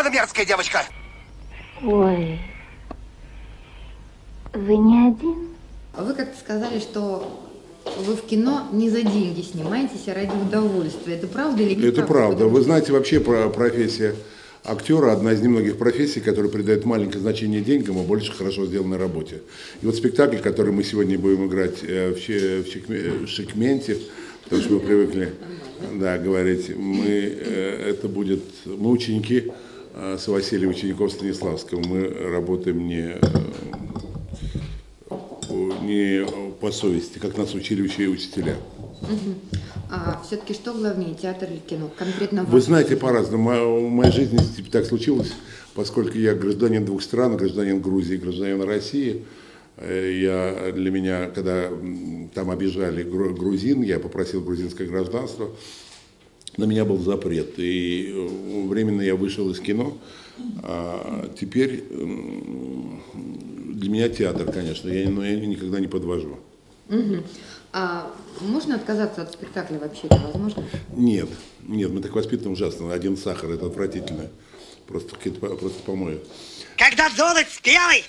она мерзкая девочка. Ой, вы не один? Вы как-то сказали, что вы в кино не за деньги снимаетесь, а ради удовольствия. Это правда или не? Это правда. Вы знаете, вообще профессия актера одна из немногих профессий, которая придает маленькое значение деньгам, а больше хорошо сделанной работе. И вот спектакль, который мы сегодня будем играть в Шикменте, потому что мы привыкли говорить, это будет, мы ученики с Василием, учеников Станиславского, мы работаем не по совести, как нас учили учителя. А все-таки что главнее, театр или кино? Конкретно вы знаете, по-разному. В моей жизни так случилось, поскольку я гражданин двух стран, гражданин Грузии, гражданин России. Для меня, когда там обижали грузин, я попросил грузинское гражданство, на меня был запрет. И временно я вышел из кино. А теперь для меня театр, конечно, но я никогда не подвожу. А можно отказаться от спектакля вообще? Это возможно? Нет, мы так воспитаны ужасно. Один сахар, это отвратительно. Просто помоют. Когда золот спелый,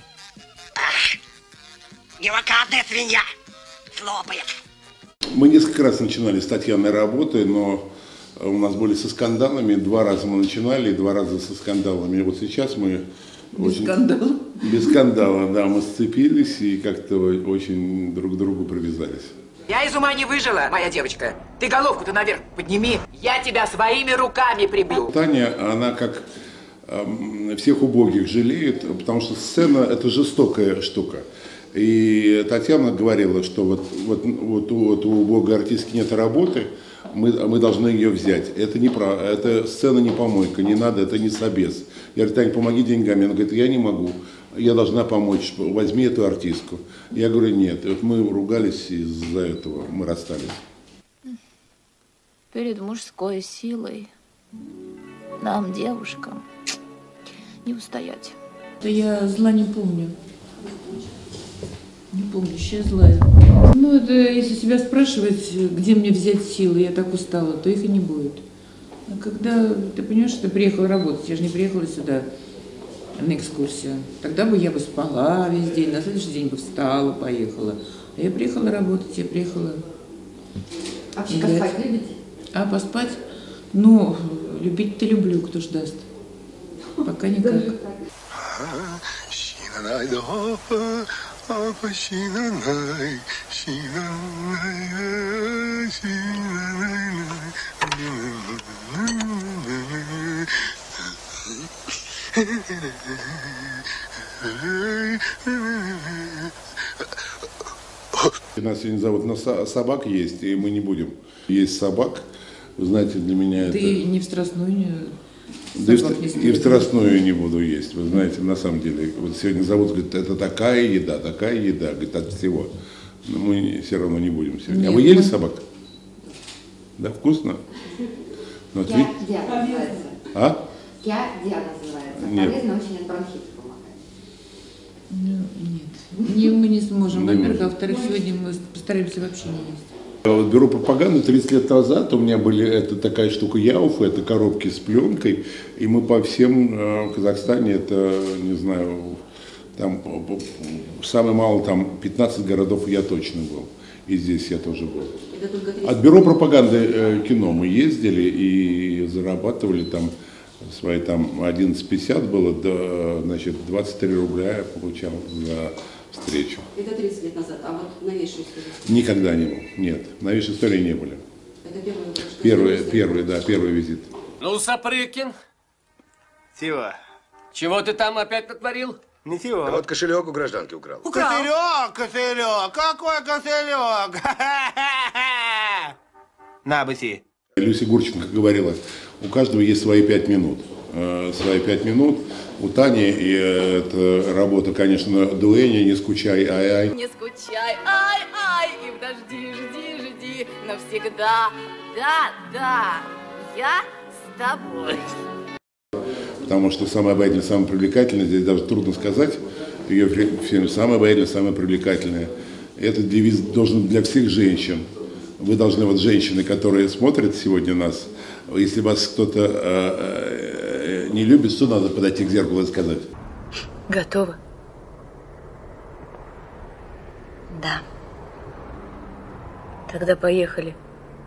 невокадная свинья слопает. Мы несколько раз начинали с Татьяной работы, но у нас были со скандалами. 2 раза мы начинали, 2 раза со скандалами. И вот сейчас мы... скандала? Без скандала, да. Мы сцепились и как-то очень друг к другу привязались. Я из ума не выжила, моя девочка. Ты головку-то наверх подними. Я тебя своими руками прибью. Таня, она как всех убогих жалеет, потому что сцена – это жестокая штука. И Татьяна говорила, что вот у убогой артистки нет работы, мы должны ее взять. Это неправда, это сцена не помойка, не надо, это не собес. Я говорю: Таня, помоги деньгами. Она говорит: я не могу, я должна помочь, возьми эту артистку. Я говорю: нет. И вот мы ругались из-за этого, мы расстались. Перед мужской силой нам, девушкам, не устоять. Да я зла не помню. Не помню, сейчас злая. Ну, это если себя спрашивать, где мне взять силы, я так устала, то их и не будет. А когда ты понимаешь, что ты приехала работать, я же не приехала сюда на экскурсию. Тогда бы я бы спала весь день, на следующий день бы встала, поехала. А я приехала работать, я приехала... А поспать любите? А поспать? Ну, любить-то люблю, кто ж даст. Пока никак. У нас сегодня завод на собак есть, и мы не будем есть собак. Вы знаете, для меня ты это... Ты не в Страстную не... Да и в Страстную не буду есть. Вы знаете, на самом деле, вот сегодня завод говорит: это такая еда, говорит, от всего. Но мы все равно не будем сегодня. Нет, а вы ели собак? Да, вкусно? Вот, Кя-дя называется. А? Кя-дя называется. Нет. Полезно очень от бронхита помогает. Нет, мы не сможем. Во-первых, а во-вторых, сегодня мы постараемся вообще не есть. Вот бюро пропаганды 30 лет назад у меня были такая штука Яуфа, это коробки с пленкой, и мы по всем в Казахстане, это, не знаю, там самое мало там 15 городов я точно был, и здесь я тоже был. От бюро пропаганды кино мы ездили и зарабатывали там свои, там 11,50 было, до, значит, 23 рубля я получал за встречу. Это 30 лет назад, а вот новейшую историю? Никогда не был, нет, новейшей истории не были. Это первый визит. Ну, Сапрыкин. Чего? Чего ты там опять натворил? Ничего. Да вот кошелек у гражданки украл. Кошелек, какой кошелек? На, быси. Люся Гурченко говорила: у каждого есть свои 5 минут. Свои 5 минут. У Тани и это работа, конечно, дуэни, не скучай, ай-ай. Не скучай, ай-ай, и в дожди жди навсегда. Да, я с тобой. Потому что самая обаятельная, самая привлекательная, здесь даже трудно сказать, ее фильм самая обаятельная, самая привлекательная. Этот девиз должен для всех женщин. Вы должны, вот женщины, которые смотрят сегодня нас, если вас кто-то не любит, что надо подойти к зеркалу и сказать? Готово. Да. Тогда поехали.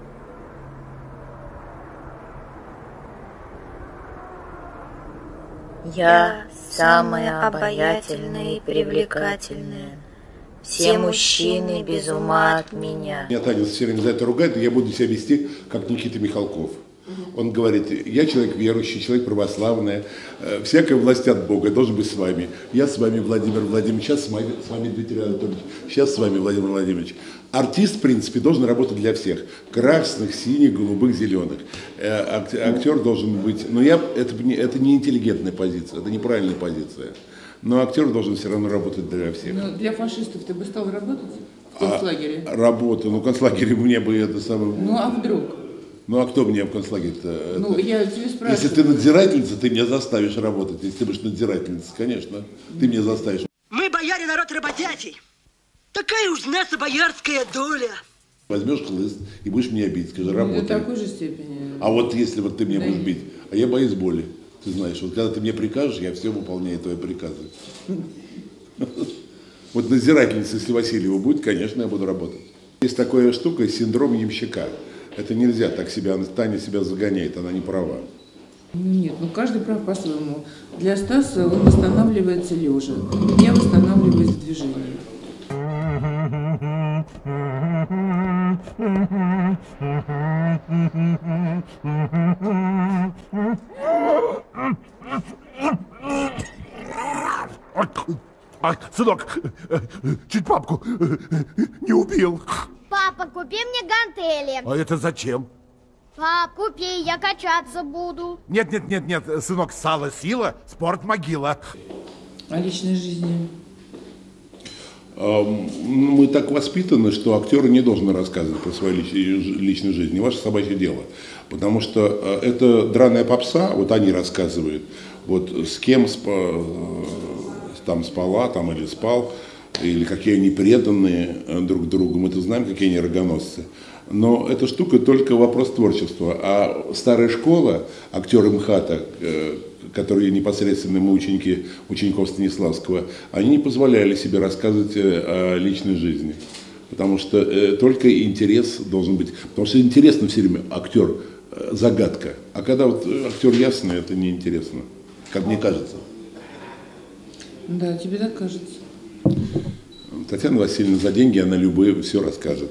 Я самая обаятельная и привлекательная. Все мужчины без ума от меня. Меня Таня все время за это ругает, и я буду себя вести, как Никита Михалков. Он говорит, я человек верующий, человек православный, всякая власть от Бога, должен быть с вами. Я с вами, Владимир Владимирович, сейчас с вами Дмитрий Анатольевич, сейчас с вами, Владимир Владимирович. Артист, в принципе, должен работать для всех. Красных, синих, голубых, зеленых. Актер должен быть... Но это не интеллигентная позиция, это неправильная позиция. Но актер должен все равно работать для всех. Но для фашистов ты бы стал работать в концлагере? Работа. Ну, в концлагере мне бы это самое... Ну, а вдруг? Ну, а кто мне в концлагере-то? Ну, я тебе спрашиваю. Если ты надзирательница, ты меня заставишь работать. Если ты будешь надзирательницей, конечно, ты меня заставишь. Мы, бояре, народ работящий. Такая уж наша боярская доля. Возьмешь хлыст и будешь меня бить, скажи, работай. До такой же степени. А вот если вот ты меня будешь бить, а я боюсь боли, ты знаешь, вот когда ты мне прикажешь, я все выполняю твои приказы. Вот надзирательница, если Васильева будет, конечно, я буду работать. Есть такая штука, синдром ямщика. Это нельзя, так Таня себя загоняет, она не права. Нет, ну каждый прав по-своему. Для Стаса он восстанавливается лежа. Я восстанавливаюсь в движении. Сынок, чуть папку не убил. Папа, купи мне гантели. А это зачем? Пап, купи, я качаться буду. Нет, сынок, сало сила, спорт могила. О личной жизни? Мы так воспитаны, что актер не должен рассказывать про свою личную жизнь, не ваше собачье дело. Потому что это драная попса, вот они рассказывают, вот с кем там спала, там или спал, или какие они преданные друг другу, мы-то знаем, какие они рогоносцы. Но эта штука только вопрос творчества. А старая школа, актеры МХАТа, которые непосредственно мы учеников Станиславского, они не позволяли себе рассказывать о личной жизни. Потому что только интерес должен быть. Потому что интересно все время актер, загадка. А когда вот актер ясный, это неинтересно, как мне кажется. Да, тебе так кажется. Татьяна Васильевна за деньги, она любые все расскажет.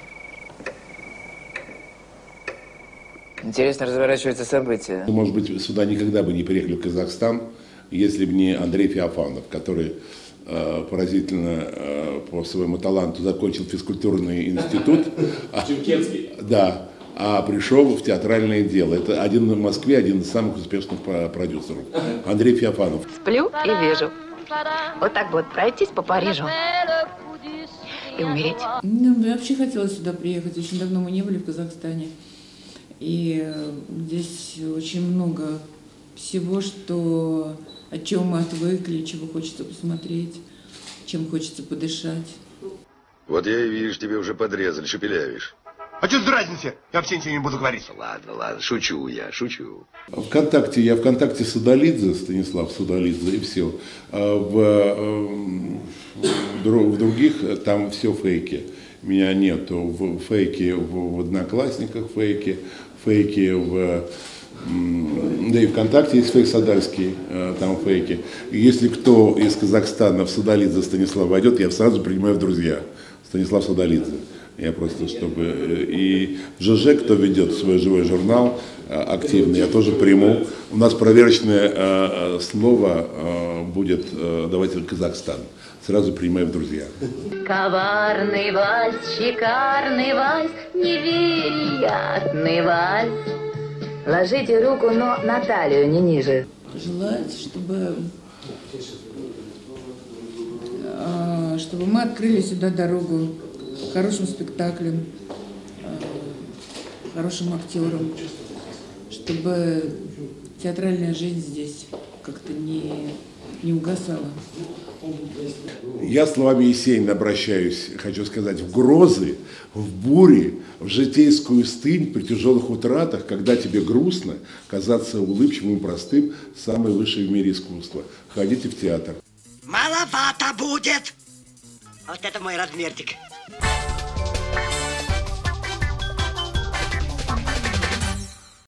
Интересно разворачиваются события. Может быть, сюда никогда бы не приехали в Казахстан, если бы не Андрей Феофанов, который поразительно по своему таланту закончил физкультурный институт. Чемкенский. Да, а пришел в театральное дело. Это один в Москве, один из самых успешных продюсеров. Андрей Феофанов. Сплю и вижу. Вот так вот пройтись по Парижу и умереть. Ну, я вообще хотела сюда приехать. Очень давно мы не были в Казахстане. И здесь очень много всего, о чем мы отвыкли, чего хочется посмотреть, чем хочется подышать. Вот я и вижу, тебе уже подрезали, шепелявишь. А что за разница? Я вообще ничего не буду говорить. Ладно, шучу я, шучу. Я ВКонтакте Судолидзе, Станислав Судолидзе, и все. В других там все фейки. Меня нету. В фейке в Одноклассниках, фейки да и ВКонтакте есть фейк Садальский, там фейки. И если кто из Казахстана в Судолидзе Станислав войдет, я сразу принимаю в друзья. Станислав Судолидзе. Я просто, чтобы... И ЖЖ, кто ведет свой живой журнал активный, я тоже приму. У нас проверочное слово будет, давайте, Казахстан. Сразу принимаю в друзья. Коварный вальс, шикарный вальс, невероятный вальс. Ложите руку, но на талию, не ниже. Желать, чтобы мы открыли сюда дорогу хорошим спектаклем, хорошим актерам, чтобы театральная жизнь здесь как-то не угасала. Я словами Есенина обращаюсь, хочу сказать, в грозы, в бури, в житейскую стынь, при тяжелых утратах, когда тебе грустно, казаться улыбчивым и простым – самое высшее в мире искусство. Ходите в театр. Маловато будет. Вот это мой размерчик.